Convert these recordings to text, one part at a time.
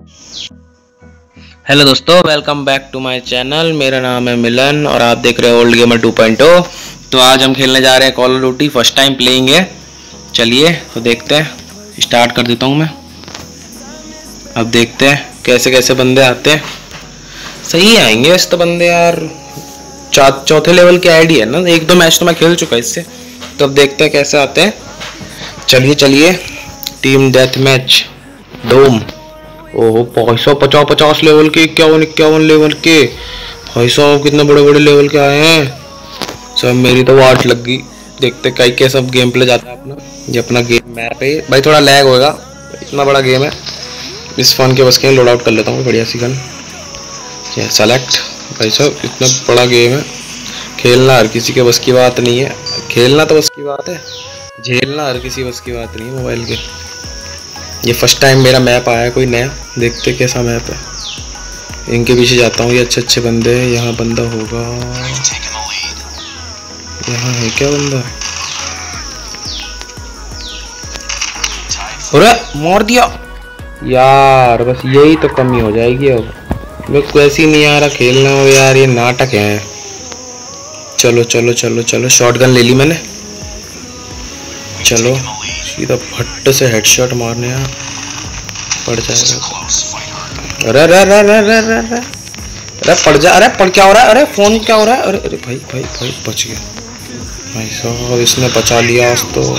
Hello दोस्तों, welcome back to my channel. मेरा नाम है मिलन और आप देख रहे हो ओल्ड गेमर 2.0। तो आज हम खेलने जा रहे हैं call of duty. First time playing है। चलिए तो देखते हैं, स्टार्ट कर देता हूं मैं। अब देखते हैं कैसे कैसे बंदे आते हैं। सही आएंगे वैसे तो बंदे यार। चौथे लेवल की आईडी है ना, एक दो मैच तो मैं खेल चुका इससे। तो अब देखते हैं कैसे आते हैं। चलिए चलिए, टीम डेथ मैच डोम। ओहो 550 लेवल के, 51 लेवल के। भाई साहब कितने बड़े बड़े लेवल के आए हैं सब। मेरी तो वाट लग गई। देखते कई के सब गेम प्ले जाता है अपना। ये अपना गेम मैप है भाई, थोड़ा लैग होएगा, इतना बड़ा गेम है। इस फोन के बस के लोड आउट कर लेता हूँ बढ़िया सी गन। सेलेक्ट। भाई साहब इतना बड़ा गेम है, खेलना हर किसी के बस की बात नहीं है। खेलना तो बस की बात है, झेलना हर किसी बस की बात नहीं है मोबाइल के। ये फर्स्ट टाइम मेरा मैप आया है कोई नया, देखते कैसा मैप है। इनके पीछे जाता हूँ, ये अच्छे अच्छे बंदे हैं। यहाँ बंदा होगा, यहाँ है क्या बंदा? अरे मार दिया यार, बस यही तो कमी हो जाएगी। अब मेरे को ऐसे ही नहीं आ रहा खेलना हो यार, ये नाटक है। चलो चलो चलो चलो, शॉटगन ले ली मैंने। चलो सीधा फट से हेडशॉट मारने यार पड़ जाएगा। अरे अरे अरे अरे अरे अरे अरे पड़ जा। अरे पड़ क्या हो रहा है? अरे फोन क्या हो रहा है? अरे अरे भाई भाई भाई बच गया भाई साहब, इसने बचा लिया आज तो।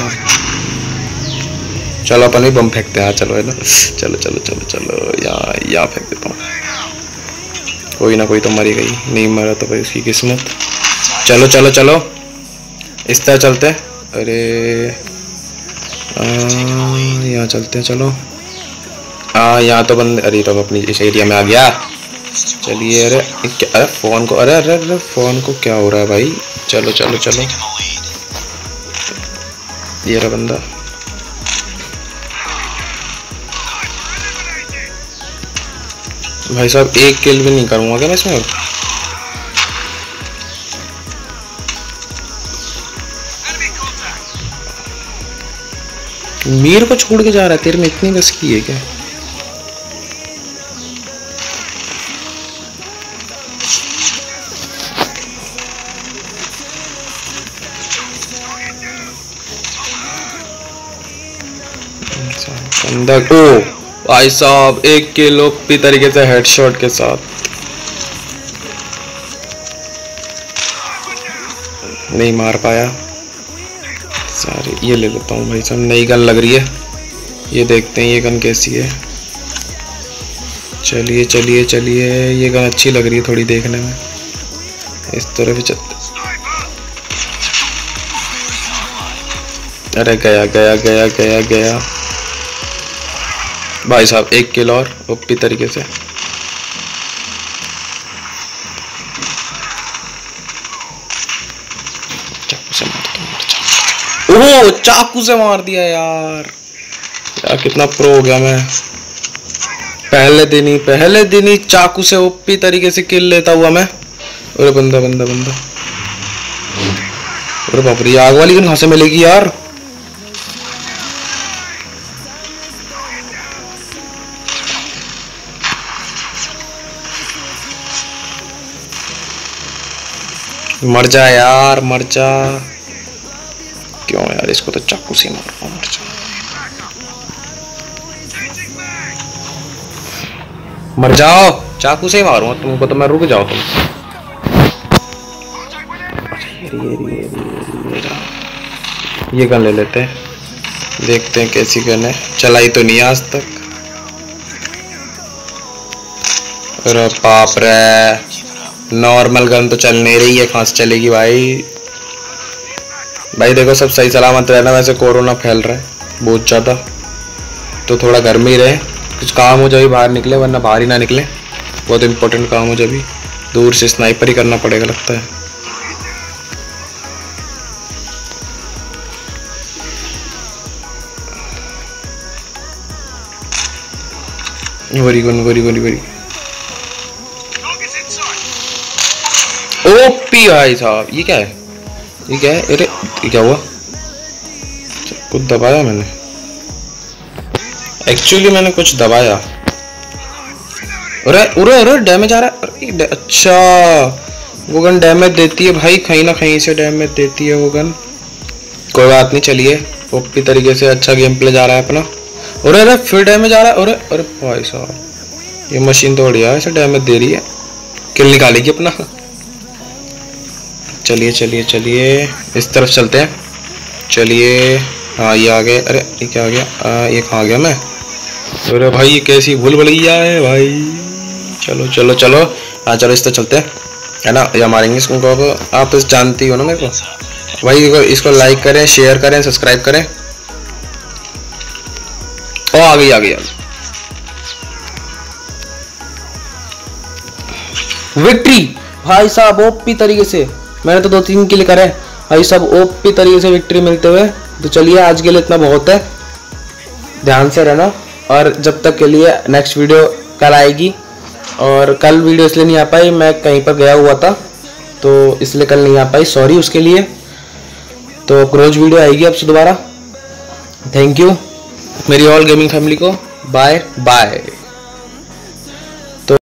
चलो अपन भी बम फेंकते हैं। चलो है ना, चलो चलो चलो चलो, यहाँ फेंक देता हूँ। कोई ना कोई तो मरी गई, नहीं मरा तो भाई उसकी किस्मत। चलो चलो चलो, इस तरह चलते। अरे यहाँ चलते हैं। चलो यहाँ तो बंदे। अरे तो अपनी इस एरिया में आ गया। चलिए। अरे क्या? अरे फोन को, अरे अरे अरे फोन को क्या हो रहा है भाई? चलो चलो चलो, ये रहा बंदा। भाई साहब एक किल भी नहीं करूँगा क्या मैं इसमें? मीर को छोड़ के जा रहा है, तेरे में इतनी बस की है क्या? अंदर। ओ भाई साहब एक किल ओपी तरीके से हेडशॉट के साथ। नहीं मार पाया। सारे ये ले लेता हूँ भाई साहब, नई गन लग रही है। ये देखते हैं ये गन कैसी है। चलिए चलिए चलिए, ये गन अच्छी लग रही है थोड़ी देखने में। इस तरह भी चलते। अरे गया गया गया गया गया भाई साहब, एक किल और ओपी तरीके से। ओह चाकू से मार दिया यार। यार कितना प्रो हो गया मैं। पहले दिन ही चाकू से ओपी तरीके से किल लेता हुआ मैं। अरे बंदा बंदा बंदा। अरे बाप रे, आग वाली गन कहां से मिलेगी यार? मर जा यार, मर जा। क्यों यार, इसको तो चाकू से मारो। मर जा, मर जाओ। चाकू से ही मारूंगा तुमको तो मैं। रुक जाओ तुम। ये गन ले लेते हैं, देखते हैं कैसी गन है। चलाई तो नहीं आज तक। अरे बाप रे, नॉर्मल गन तो चल नहीं रही है, कहाँ से चलेगी भाई? भाई देखो सब सही सलामत रहना। वैसे कोरोना फैल रहा है बहुत ज़्यादा, तो थोड़ा घर में ही रहे। कुछ काम हो जाए बाहर निकले, वरना बाहर ही ना निकले। बहुत इंपॉर्टेंट काम हो जाए, दूर से स्नाइपर ही करना पड़ेगा लगता है। Worry gun worry worry worry. OP भाई साहब, ये क्या है? ये क्या है? अरे ये क्या हुआ? कुछ दबाया मैंने, एक्चुअली मैंने कुछ दबाया। अरे अरे अरे डैमेज आ रहा है। अरे अच्छा वो गन डैमेज देती है भाई, कहीं ना कहीं से डैमेज देती है वो गन। कोई बात नहीं, चलिए ओपी तरीके से अच्छा गेम प्ले जा रहा है अपना। अरे अरे फिर डैमेज आ रहा है। अरे अरे भाई साहब ये मशीन तो बढ़िया है, ऐसे डैमेज दे रही है, किल निकालेगी अपना। चलिए चलिए चलिए इस तरफ चलते हैं। चलिए हाँ ये आ गए। अरे ये क्या आ गया, ये कहाँ गया मैं। अरे भाई ये कैसी भूल भुलैया है भाई। चलो चलो चलो हाँ चलो इस तरह चलते हैं, है ना। या मारेंगे इसको, आप इस जानती हो ना मेरे को भाई। इसको लाइक करें, शेयर करें, सब्सक्राइब करें। ओ आ गई आ गई विक्ट्री भाई साहब ओपी तरीके से। मैंने तो 2-3 किल करे भाई साहब, ओपी तरीके से विक्ट्री मिलते हुए। तो चलिए आज के लिए इतना बहुत है, ध्यान से रहना। और जब तक के लिए नेक्स्ट वीडियो कल आएगी। और कल वीडियो इसलिए नहीं आ पाई, मैं कहीं पर गया हुआ था तो इसलिए कल नहीं आ पाई, सॉरी उसके लिए। तो रोज वीडियो आएगी अब से दोबारा। थैंक यू मेरी ऑल गेमिंग फैमिली को। Bye bye.